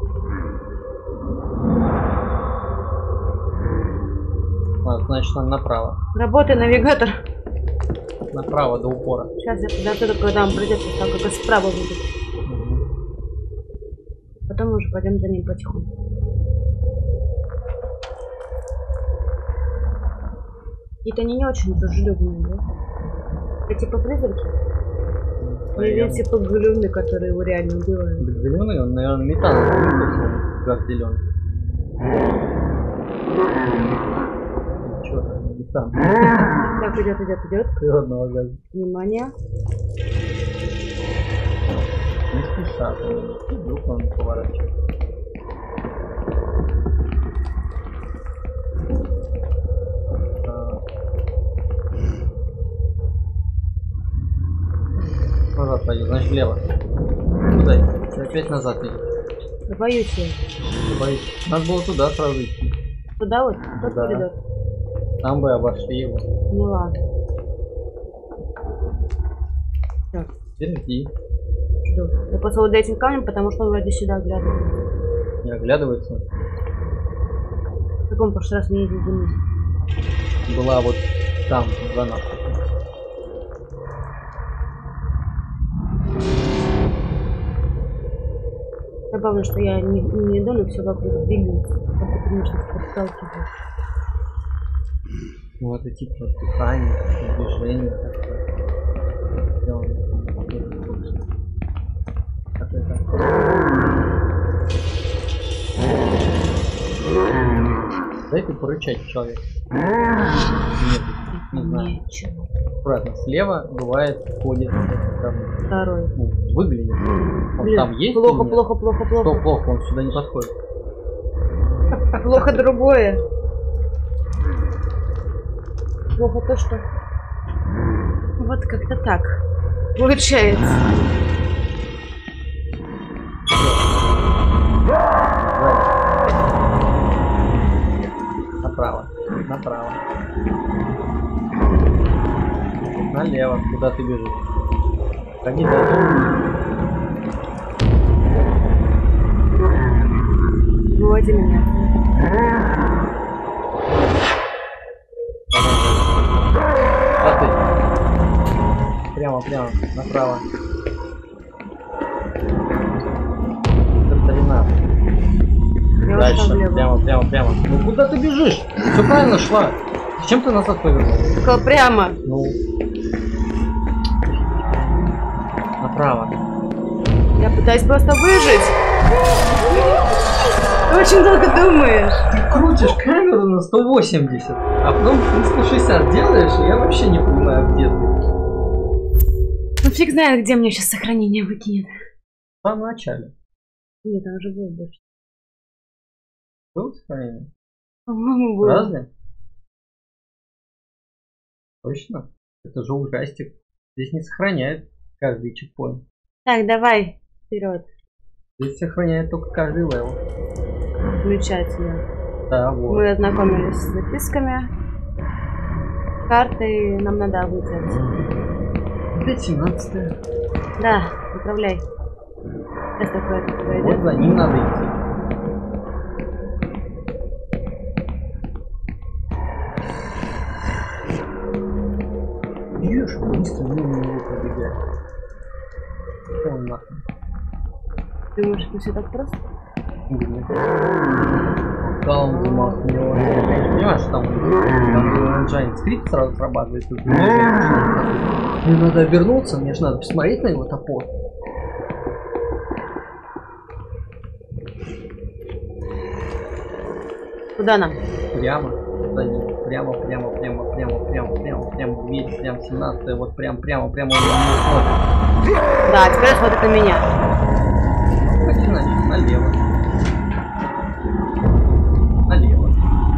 Ладно, значит нам направо. Работай, навигатор. Направо до упора. Сейчас я подожду, когда он придет, вот так как справа будет. Потом мы уже пойдем за ним потихоньку. Какие-то они не очень дружелюбные, да? Это типа призраки? Или типа галюны, которые его реально убивают? Зеленый, он, наверное, металл выпустил, газ зеленый. Чё там, металл. Так, идет. Природного газа. Внимание. Не спешат, вдруг он поворачивает. Назад пойдет, значит влево. Куда идти? Ты опять назад идешь. Да боюсь я. Боюсь. Надо было туда сразу идти. Туда вот? Тот Да. коридор. Там бы обошли его. Ну ладно. Так, Теперь жди. жду. Я пошел за этим камнем, потому что он вроде сюда оглядывается. Не оглядывается. В каком прошлый раз не ездил вниз? Была вот там, за нас. Забавно, что я не иду, но все вокруг двигаюсь. Потому что подталкиваю. Ну это типа дыхание, движение такое. Как это? Дай ты порычать, человек. Нет, не знаю. Ничего. Аккуратно, слева бывает входит там, Второй. ну, выглядит. Он Блин, там есть? плохо, или нет? плохо. Что плохо, он сюда не подходит. А плохо другое. Плохо то, что... Вот как-то так. Получается. Направо. Направо. Налево. Куда ты бежишь? Ходи дальше. Выводи меня. Прямо, направо. Катарина. Дальше, прямо. Ну куда ты бежишь? Все правильно шла. Зачем ты назад повернула? Сказал прямо. Ну. Направо. Я пытаюсь просто выжить. Ты очень долго думаешь. Ты крутишь камеру на 180, а потом на 160 делаешь, и я вообще не понимаю, где ты. Ну фиг знает, где мне сейчас сохранение выкинет. В самом начале. Нет, там уже было больше. Было сохранение? По-моему, было. Разные? Точно? Это же ужастик. Здесь не сохраняет каждый чекпоинт. Так, давай, вперед. Здесь сохраняет только каждый левел. Замечательно. Да, вот. Мы ознакомились с записками. Картой нам надо обучать. Опять 17-е. Да, отправляй. Сейчас такое пройдет. Вот за ним надо идти. Бьешь, быстро мимо него пробегай. Что он нахуй? Думаешь, это все так просто? Калм замахнёт. Понимаешь, что там Giant скрипт сразу срабатывает. Мне надо обернуться, мне же надо посмотреть на его топор. Куда нам? Прямо. Прямо. Видишь, прям 17-е, вот прямо он на меня смотрит. Да, теперь смотрит на меня. Ходи налево. Налево.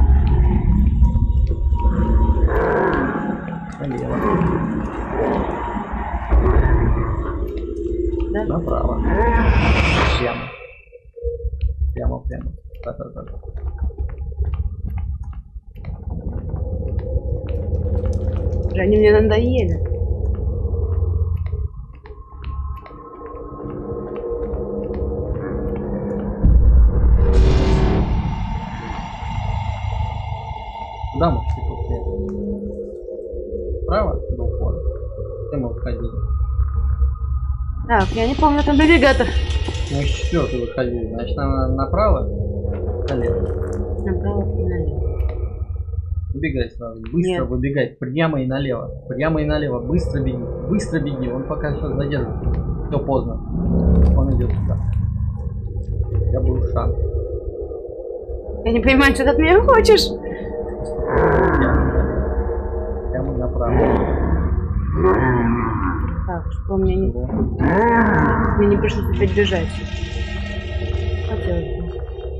Да? Направо. Прямо. Да. Уже они мне надоели. Куда мы шли после этого? Справа до ухода. Где мы выходили? Так, я не помню там навигатор. Мы с 4-й выходили. Значит, нам направо? Налево. Направо и налево. Выбегай сразу. Быстро Нет. выбегай. Прямо и налево. Быстро беги. Он пока сейчас задержится. Все поздно. Он идет туда. Я был шанс. Я не понимаю, что ты от меня хочешь. Прямо направо. Так, что мне не пришлось опять бежать. Хотелось бы.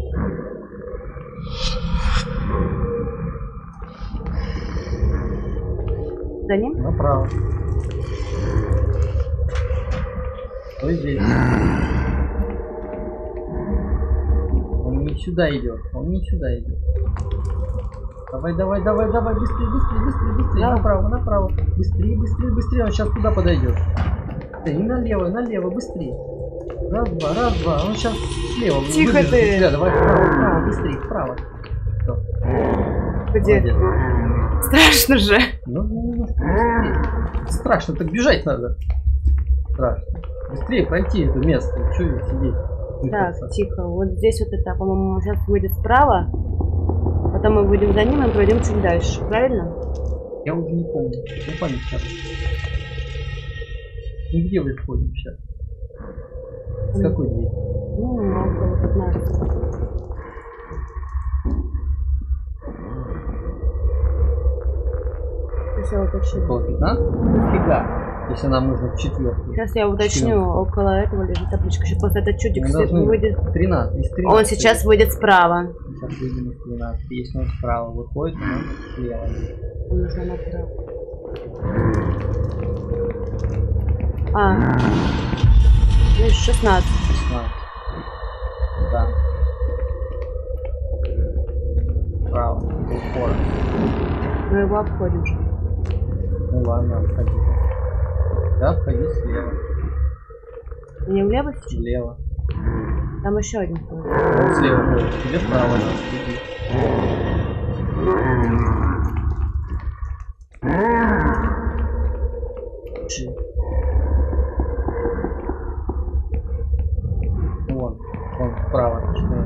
За ним? Направо. Стой здесь. Он не сюда идет. Давай. Быстрее. Да. Направо. Быстрее. Он сейчас туда подойдет. И налево, быстрее. Раз-два. Он сейчас слева. Тихо выбежит ты. от тебя. Давай вправо, быстрее, вправо. Всё. Где? Молодец. Страшно же. Ну, быстрее. Страшно, так бежать надо. Страшно. Быстрее пройти это место. Чего сидеть? Так, тихо. Вот здесь вот это, по-моему, сейчас выйдет справа. Потом мы выйдем за ним и пройдем чуть дальше. Правильно? Я уже не помню. Ну, память сейчас. И где вы входим сейчас? С какой двери? Ну, около 15. Сейчас я уточню. Около 15? Нифига. Если нам нужно в 4-й. Сейчас я уточню. Около этого лежит табличка. Сейчас просто этот чудик Мы должны выйдет. 13. Из 13. Он сейчас выйдет справа. Сейчас видим, что у нас есть ночь справа выходит, но слева. Нужно направо. Здесь 16. 16. Да. Справа. Упор. Мы его обходим же. Ну ладно, обходи. Да, обходи слева. Мне влево сейчас? Влево. Там еще один ходит. Он слева ходит. Тебе справа надо следить. Вон справа, точнее.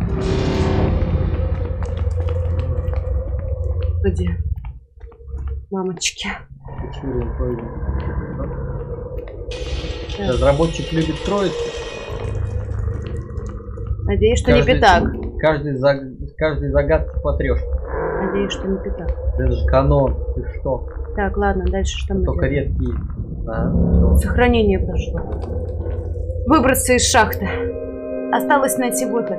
Где? Мамочки. Разработчик любит троицу. Надеюсь, что не пятак. Каждый загадку по трешке. Надеюсь, что не пятак. Это же канон. Ты что? Так, ладно, дальше что мы Только делаем? редкие. Да, Сохранение прошло. Выбраться из шахты. Осталось найти выход.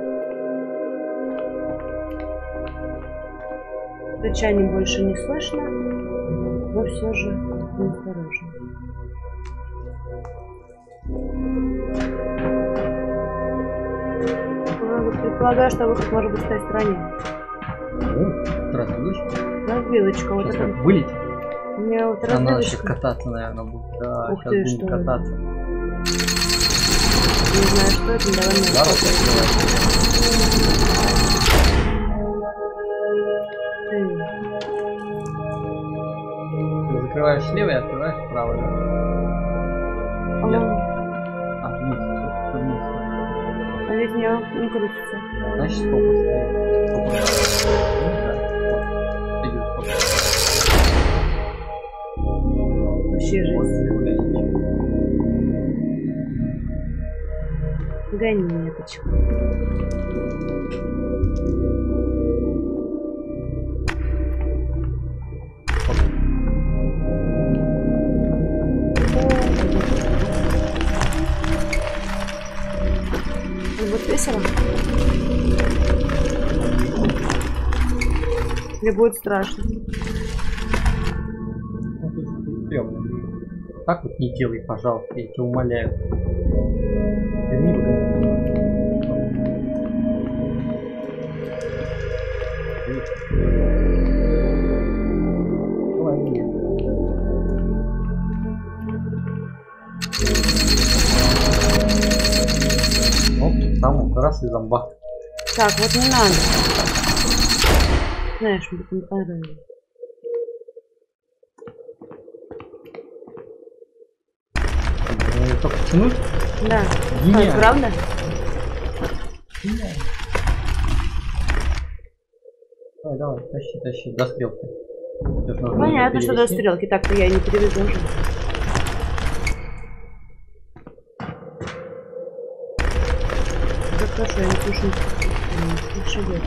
Рычаний больше не слышно, но все же неосторожно. Предполагаю, что выход может быть в той стороне. Развилочка. Развилочка, вот Сейчас это. как вылетит. У меня вот Она сейчас развилочка. кататься, наверное, будет. Да, Ух сейчас ты, будем что кататься. Не знаю, что это, давай мне. Давай, Ты закрываешь слева и открываешь справа, да? Вниз. А ведь не крутится. Значит, сколько стоит? Вообще жизнь. Гони, неточка. Вот весело? Или будет страшно? Так вот не делай, пожалуйста, я тебя умоляю. Вот там вот раз и зомбак. Так, вот не надо. Знаешь, мне это не понравилось. Только тянуть? Да. Гениально. А, правда? Давай, тащи, до стрелки. Понятно, что до стрелки, так-то я и не перевезу уже. Так хорошо, я не слышу. Не шагай.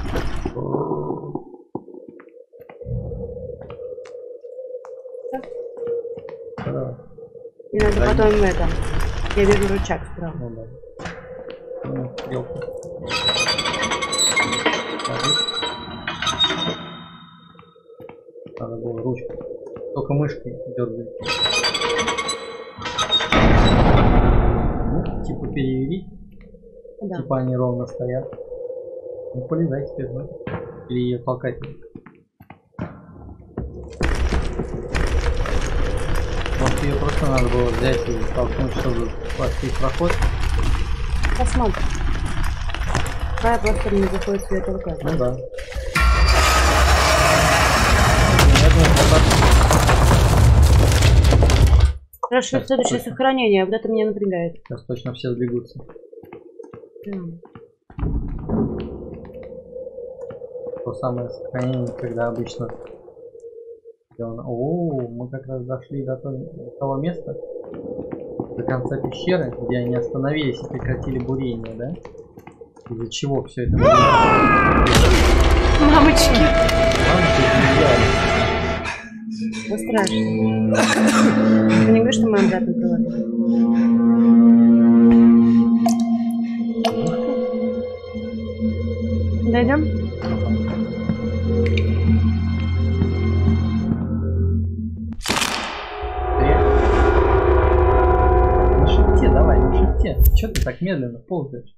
И надо потом это. Я вижу рычаг справа. Ну да. Ну, стрелка. Надо было ручку. Только мышкой дергать. Ну, типа перевели. Да. Типа они ровно стоят. Ну полезай теперь, да? Или ее толкать. Может ее просто надо было взять и толкнуть, чтобы открыть проход. Посмотрим. Какая просто не заходит в ее толкать. Ну да. Хорошо, следующее сохранение, вот это меня напрягает. Сейчас точно все сбегутся. То самое сохранение, когда обычно сделано. О, мы как раз дошли до того места, до конца пещеры, где они остановились и прекратили бурение, да? Из-за чего все это было? Мамочки! Мамочки, Ну, страшно. Ты не говоришь, что мы обратно проводим? Дойдем? Чё ты так медленно ползаешь?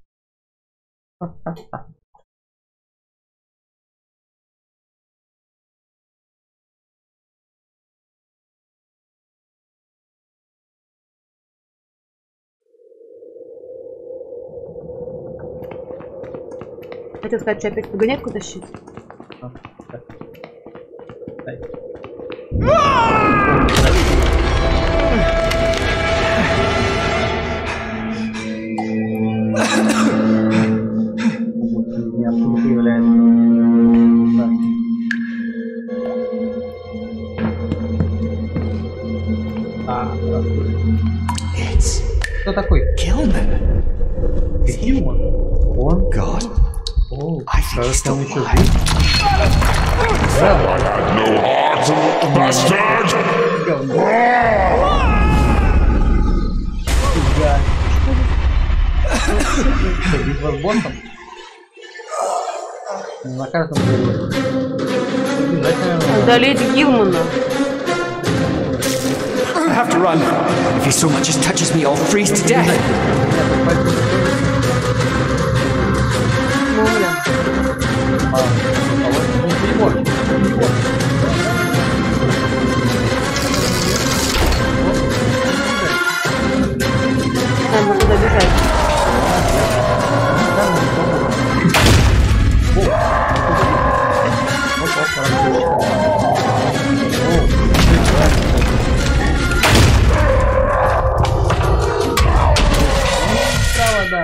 Хотел сказать, что опять вагонетку тащить. Ниоткуда появляется. Кто такой? Gilman. Гилман? Он? God. О, I think he's still кажется, он еще alive. жив. No heart, bastard! Что, битва с боссом? На каждом деле. Удалить Гилмана. I have to run. If he so much as touches me, I'll freeze to death. Нам надо туда бежать. Да.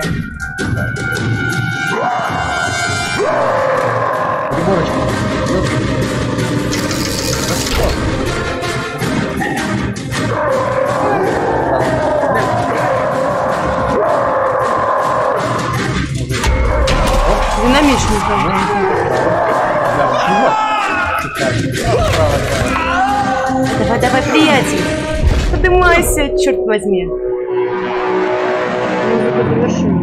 Приборочка. Динамичненько. Давай, давай, приятель. Поднимайся, черт возьми. Музыка завершена.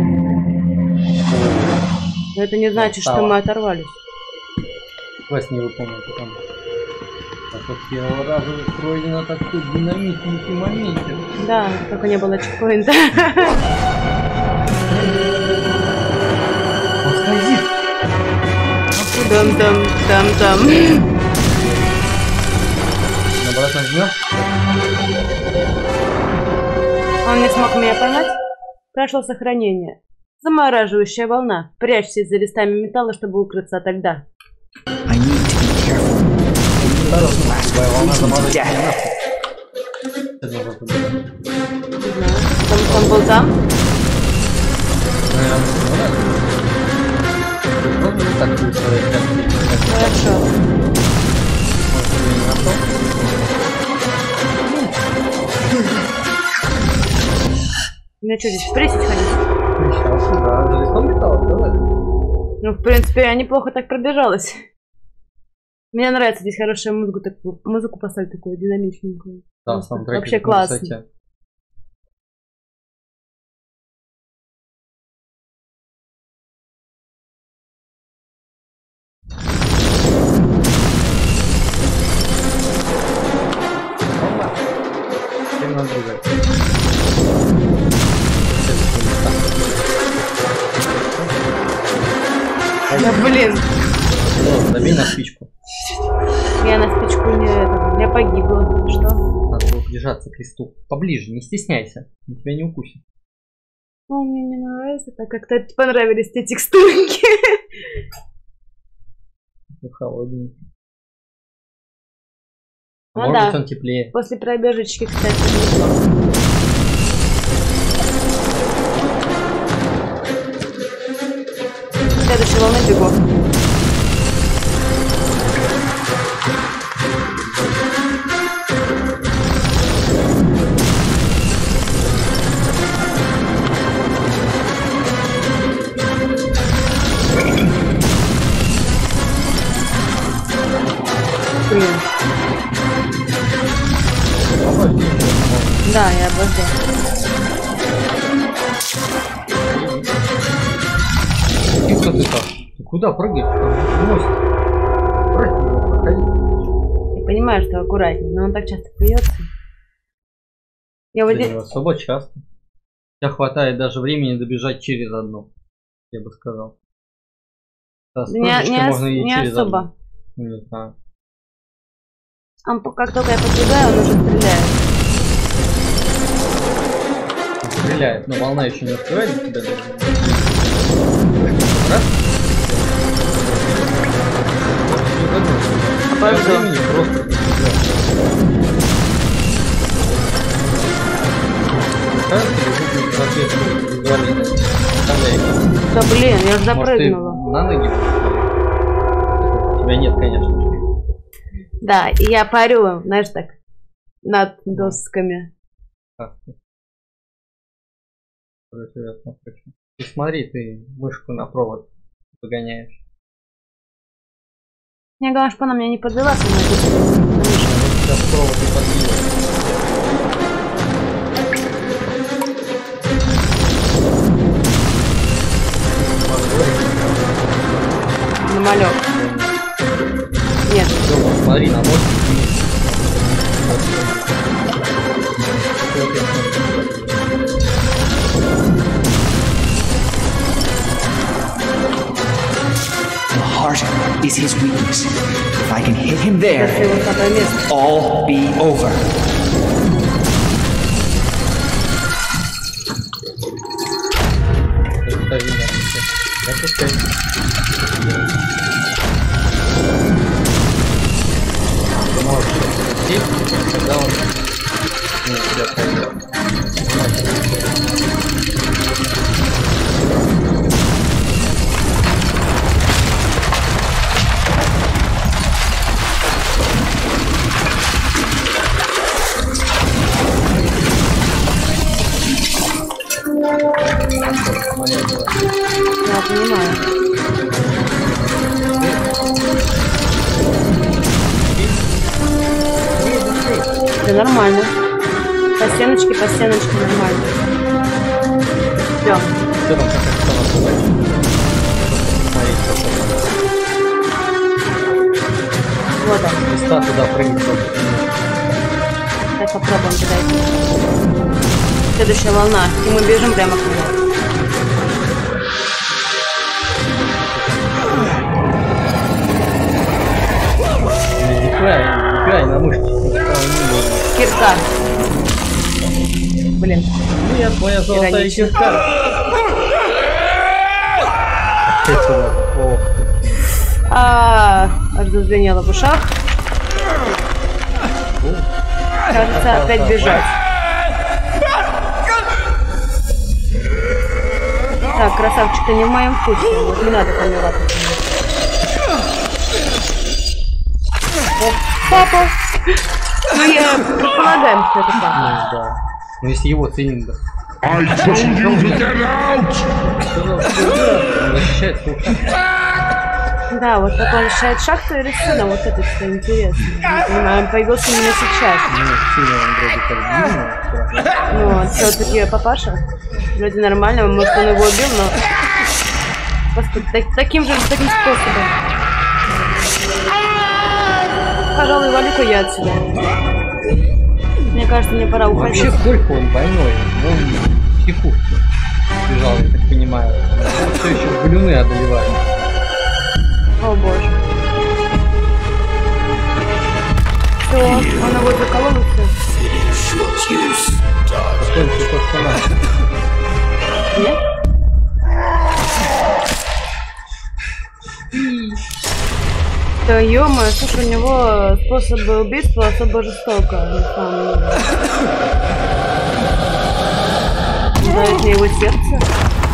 Но это не значит, что мы оторвались. Квест не выполнил, потому что с первого раза пройдено такой динамичненький моментик. Да, только не было чекпоинта. Он скользит. Там. Обратно жмём. Он не смог меня поймать. Прошло сохранение. Замораживающая волна. Прячься за листами металла, чтобы укрыться от льда. I need to be careful. Твоя волна заморозит. Потому что он был там. Хорошо. Мне что, здесь пресить ходить? Ну, в принципе, я неплохо так пробежалась. Мне нравится здесь хорошая музыку поставить такую динамичненькую. Да, вообще классно. Да блин. Забей на спичку. Я на спичку не это. Я погибла. Что? Надо было прижаться к кресту. Поближе, не стесняйся. Он тебя не укусит. О, мне не нравится, так как-то понравились те текстурки. Холодненький. Ну Может да. быть, он теплее. После пробежечки, кстати, следующая волна бегу. Да, я обожду. Тихо ты так. Ты куда прыгаешь? Я понимаю, что аккуратнее, но он так часто плюется. Я вот Да здесь... не особо часто. тебя хватает даже времени добежать через одну, я бы сказал. Не особо. Одну. Не знаю. Как только я подбегаю, он уже стреляет. Стреляет, но волна еще не успевает до тебя даже. Раз. А по времени просто. Да блин, я же запрыгнула. Может, на ноги? Тебя нет, конечно. Да, и я парю, знаешь, так, над досками. Ты смотри, ты мышку на провод погоняешь. Мне главное, чтобы она меня не подвела сама. Сейчас провод и подвела. Намалек. Нет. Все, смотри, на мостик. The heart is his weakness. If I can hit him there, all be over. Когда он тебя пойдет. Я понимаю. Да нормально. По стеночке нормально. Все. Что там Вот он. Места туда прыгнуть. Сейчас попробуем подойти. Следующая волна. И мы бежим прямо к нему. Играй на мышке. Кирка. Блин. Нет, моя золотая кирка. Аж зазвенело в ушах. Кажется, опять бежать. Так, красавчик, ты не в моем вкусе. Вот не надо помирать. Папа! Ну, я предполагаем, что это папа. Да. Ну, если его ценим, да. I told you to get out! Он защищает свою шахту. Да, вот как он защищает шахту или сына, вот это что интересно. Не понимаю, он появился именно сейчас. Ну, сильно он вроде как длинный. Ну, все-таки папаша. Вроде нормально, может он его убил, но... Господи, таким способом. Пожалуй, валю-ка я отсюда. Мне кажется, мне пора уходить. Вообще, сколько он больной? Он в психушке бежал, я так понимаю. Все еще блюны одолевает. О боже. Все, он его заколол и все. Какой то, что надо. Нет? Да ё-моё, слушай, у него способ убийства особо жестоко, на самом деле. Ударить на его сердце.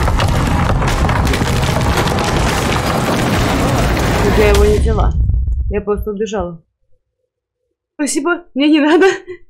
Но я его не взяла. Я просто убежала. Спасибо, мне не надо.